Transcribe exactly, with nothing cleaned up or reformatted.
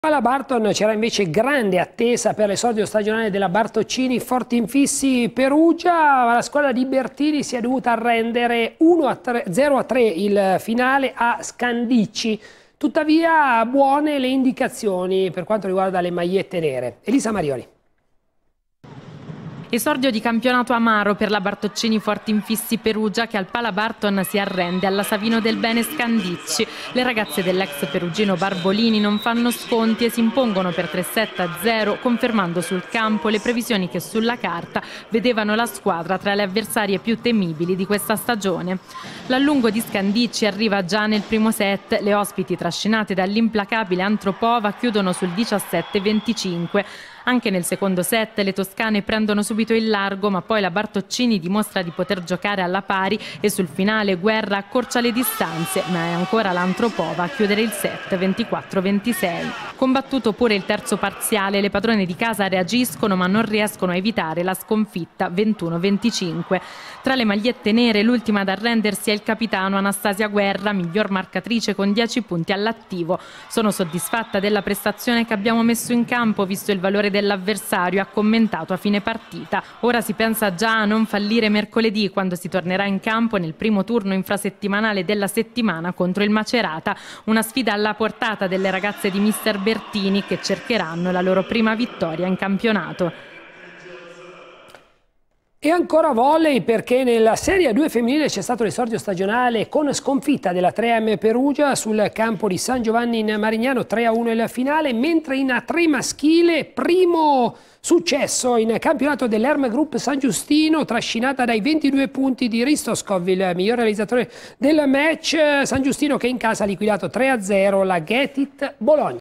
Alla Barton c'era invece grande attesa per l'esordio stagionale della Bartoccini Forti Infissi Perugia, ma la squadra di Bertini si è dovuta arrendere zero a tre il finale a Scandicci. Tuttavia buone le indicazioni per quanto riguarda le magliette nere. Elisa Marioli. Esordio di campionato amaro per la Bartoccini Forti Infissi Perugia, che al Pala Barton si arrende alla Savino del Bene Scandicci. Le ragazze dell'ex perugino Barbolini non fanno sconti e si impongono per tre sette a zero, confermando sul campo le previsioni che sulla carta vedevano la squadra tra le avversarie più temibili di questa stagione. L'allungo di Scandicci arriva già nel primo set. Le ospiti, trascinate dall'implacabile Antropova, chiudono sul diciassette venticinque. Anche nel secondo set le toscane prendono subito il largo, ma poi la Bartoccini dimostra di poter giocare alla pari e sul finale Guerra accorcia le distanze, ma è ancora l'Antropova a chiudere il set ventiquattro ventisei. Combattuto pure il terzo parziale, le padrone di casa reagiscono ma non riescono a evitare la sconfitta ventuno venticinque. Tra le magliette nere l'ultima ad arrendersi è il capitano Anastasia Guerra, miglior marcatrice con dieci punti all'attivo. Sono soddisfatta della prestazione che abbiamo messo in campo, visto il valore dell'avversario, ha commentato a fine partita. Ora si pensa già a non fallire mercoledì, quando si tornerà in campo nel primo turno infrasettimanale della settimana contro il Macerata, una sfida alla portata delle ragazze di mister Bertini, che cercheranno la loro prima vittoria in campionato. E ancora volley, perché nella Serie A due femminile c'è stato l'esordio stagionale con sconfitta della tre M Perugia sul campo di San Giovanni in Marignano, tre a uno il finale, mentre in A tre maschile primo successo in campionato dell'Erm Group San Giustino, trascinata dai ventidue punti di Ristoskov, il miglior realizzatore del match. San Giustino che in casa ha liquidato tre a zero la Getit Bologna.